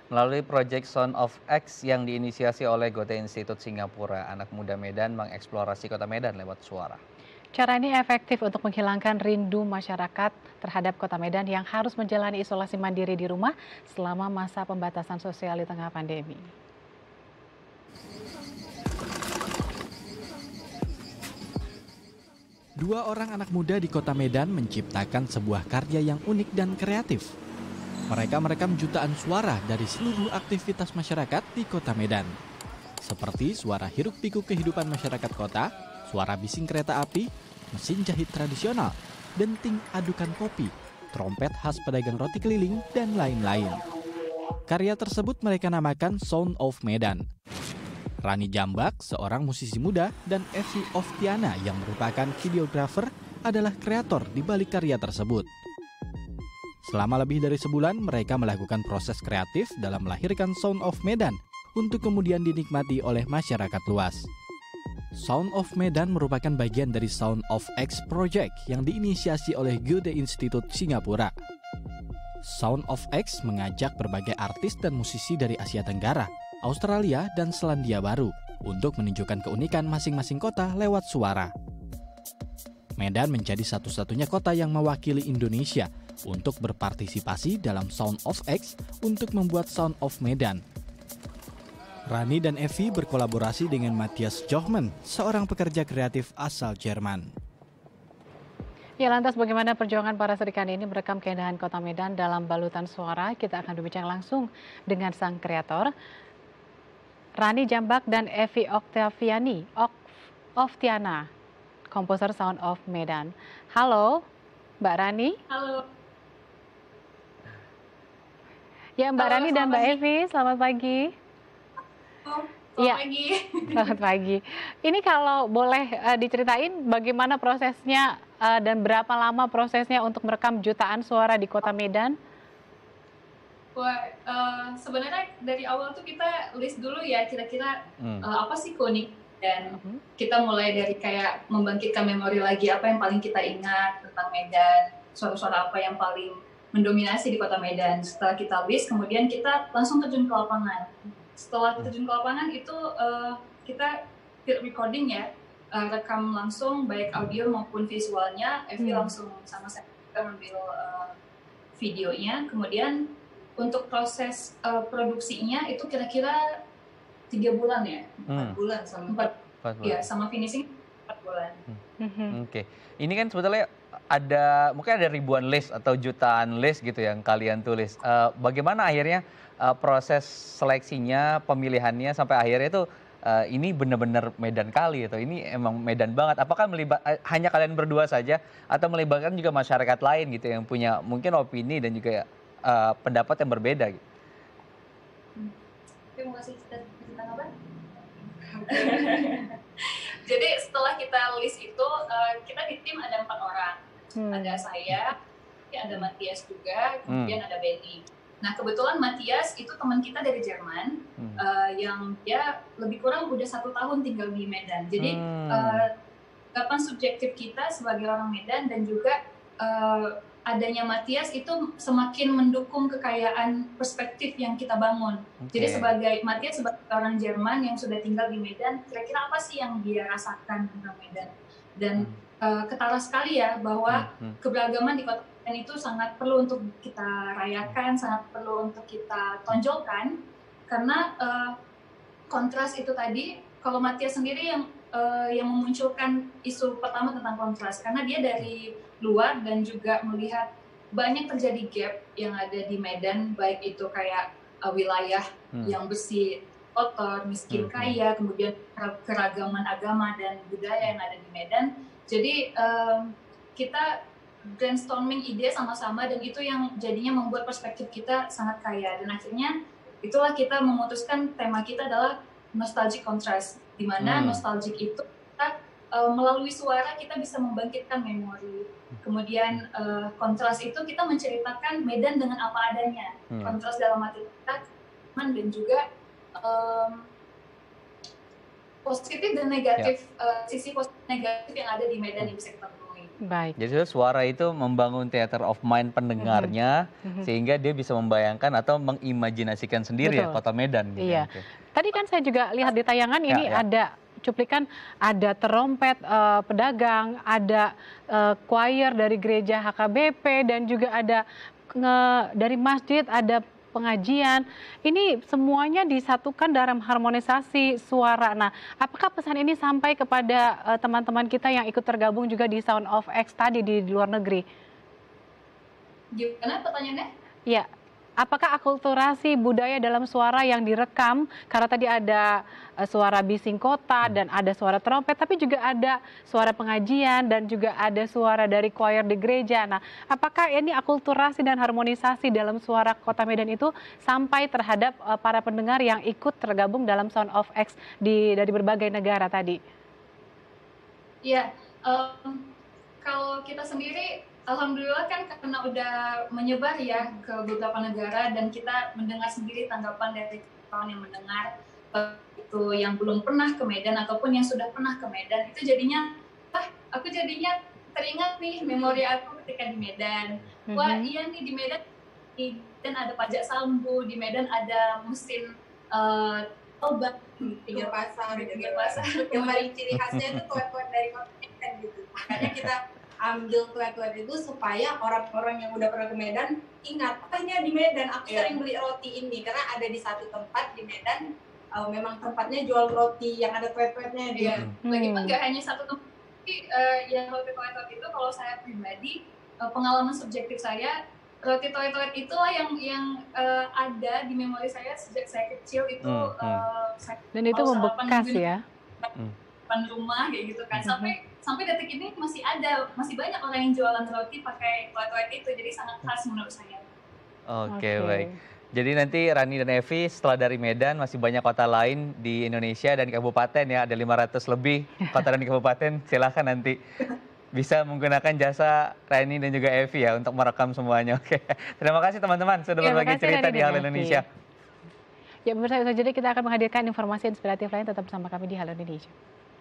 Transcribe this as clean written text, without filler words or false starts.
Melalui proyek Sound of X yang diinisiasi oleh Goethe Institute Singapura, anak muda Medan mengeksplorasi kota Medan lewat suara. Cara ini efektif untuk menghilangkan rindu masyarakat terhadap kota Medan yang harus menjalani isolasi mandiri di rumah selama masa pembatasan sosial di tengah pandemi. Dua orang anak muda di kota Medan menciptakan sebuah karya yang unik dan kreatif. Mereka merekam jutaan suara dari seluruh aktivitas masyarakat di kota Medan. Seperti suara hiruk-pikuk kehidupan masyarakat kota, suara bising kereta api, mesin jahit tradisional, denting adukan kopi, trompet khas pedagang roti keliling, dan lain-lain. Karya tersebut mereka namakan Sound of Medan. Rani Jambak, seorang musisi muda, dan Evi Oftiana yang merupakan videografer adalah kreator di balik karya tersebut. Selama lebih dari sebulan, mereka melakukan proses kreatif dalam melahirkan Sound of Medan untuk kemudian dinikmati oleh masyarakat luas. Sound of Medan merupakan bagian dari Sound of X Project yang diinisiasi oleh Goethe Institute Singapura. Sound of X mengajak berbagai artis dan musisi dari Asia Tenggara, Australia, dan Selandia Baru untuk menunjukkan keunikan masing-masing kota lewat suara. Medan menjadi satu-satunya kota yang mewakili Indonesia untuk berpartisipasi dalam Sound of X untuk membuat Sound of Medan. Rani dan Evi berkolaborasi dengan Matthias Johmann, seorang pekerja kreatif asal Jerman. Ya, lantas bagaimana perjuangan para Serikandi ini merekam keindahan kota Medan dalam balutan suara? Kita akan berbincang langsung dengan sang kreator, Rani Jambak dan Evi Oftiana, komposer Sound of Medan. Halo, Mbak Rani. Halo. Ya, Mbak Halo, Rani dan Mbak pagi. Evi, selamat pagi. Selamat pagi. Selamat pagi. Ini kalau boleh diceritain bagaimana prosesnya dan berapa lama prosesnya untuk merekam jutaan suara di kota Medan? Wah, sebenarnya dari awal tuh kita list dulu ya kira-kira apa sih keunikan, dan kita mulai dari kayak membangkitkan memori lagi apa yang paling kita ingat tentang Medan, suara-suara apa yang paling mendominasi di kota Medan. Setelah kita list, kemudian kita langsung terjun ke lapangan. Setelah terjun ke lapangan itu kita field recording ya, rekam langsung baik audio maupun visualnya. Evi langsung sama saya mengambil videonya, kemudian untuk proses produksinya itu kira-kira 3 bulan ya, 4 bulan sama 4 bulan. Ya, sama finishing 4 bulan. Oke, ini kan sebetulnya mungkin ada ribuan list atau jutaan list gitu yang kalian tulis. Bagaimana akhirnya proses seleksinya, pemilihannya sampai akhirnya itu ini benar-benar Medan kali atau ini emang Medan banget? Apakah hanya kalian berdua saja atau melibatkan juga masyarakat lain gitu yang punya mungkin opini dan juga pendapat yang berbeda gitu? Terima kasih cerita apa? Jadi setelah kita list itu, kita di tim ada 4 orang. Ada saya, ada Matthias juga, kemudian ada Benny. Nah kebetulan Matthias itu teman kita dari Jerman, yang dia lebih kurang udah 1 tahun tinggal di Medan. Jadi kapan subjektif kita sebagai orang Medan dan juga adanya Matthias itu semakin mendukung kekayaan perspektif yang kita bangun. Jadi Matthias sebagai orang Jerman yang sudah tinggal di Medan, kira-kira apa sih yang dia rasakan tentang Medan? Dan ketara sekali ya bahwa keberagaman di kota Medan itu sangat perlu untuk kita rayakan, sangat perlu untuk kita tonjolkan, karena kontras itu tadi. Kalau Matthias sendiri yang memunculkan isu pertama tentang kontras, karena dia dari luar dan juga melihat banyak terjadi gap yang ada di Medan, baik itu kayak wilayah yang bersih kotor, miskin kaya, kemudian keragaman agama dan budaya yang ada di Medan. Jadi kita brainstorming ide sama-sama, dan itu yang jadinya membuat perspektif kita sangat kaya, dan akhirnya itulah kita memutuskan tema kita adalah nostalgic contrast, di mana nostalgic itu kita melalui suara kita bisa membangkitkan memori. Kemudian kontras itu kita menceritakan Medan dengan apa adanya. Kontras dalam arti kita dan juga positif dan negatif, sisi positif negatif yang ada di Medan yang bisa kita temui. Baik. Jadi suara itu membangun theater of mind pendengarnya sehingga dia bisa membayangkan atau mengimajinasikan sendiri ya Betul. kota Medan gitu. Iya. Oke. Tadi kan saya juga lihat di tayangan ini Ya. ada cuplikan, ada terompet pedagang, ada choir dari gereja HKBP dan juga ada dari masjid, ada pengajian. Ini semuanya disatukan dalam harmonisasi suara. Nah, apakah pesan ini sampai kepada teman-teman kita yang ikut tergabung juga di Sound of X tadi di luar negeri? Gimana pertanyaannya? Ya, apakah akulturasi budaya dalam suara yang direkam, karena tadi ada suara bising kota dan ada suara trompet, tapi juga ada suara pengajian dan juga ada suara dari choir di gereja. Nah, apakah ini akulturasi dan harmonisasi dalam suara Kota Medan itu sampai terhadap para pendengar yang ikut tergabung dalam Sound of X dari berbagai negara tadi? Iya, kalau kita sendiri alhamdulillah kan karena udah menyebar ya ke beberapa negara dan kita mendengar sendiri tanggapan dari kawan yang mendengar, itu yang belum pernah ke Medan ataupun yang sudah pernah ke Medan, itu jadinya aku jadinya teringat nih memori aku ketika di Medan. Wah iya nih di Medan ada pajak sambu, di Medan ada mesin obat pinggir pasar. Yang paling ciri khasnya itu kue-kue dari Kota Medan gitu. Makanya kita ambil kue-kue itu supaya orang-orang yang udah pernah ke Medan ingat, ini di Medan aku sering beli roti ini karena ada di satu tempat di Medan, memang tempatnya jual roti yang ada kue-kuenya dia. Lagi pun nggak hanya satu tempat, tapi yang roti toet itu kalau saya pribadi pengalaman subjektif saya, roti toet itulah yang ada di memori saya sejak saya kecil itu. Dan itu membekas ya. Depan rumah kayak gitu kan, sampai detik ini masih banyak orang yang jualan roti pakai toet itu, jadi sangat khas menurut saya. Oke, baik. Jadi nanti Rani dan Evi setelah dari Medan masih banyak kota lain di Indonesia dan kabupaten ya, ada 500 lebih kota dan kabupaten. Silahkan nanti bisa menggunakan jasa Rani dan juga Evi ya untuk merekam semuanya. Oke, terima kasih teman-teman sudah berbagi cerita di Halo Indonesia. Ya, pemirsa, jadi kita akan menghadirkan informasi inspiratif lain, tetap bersama kami di Halo Indonesia.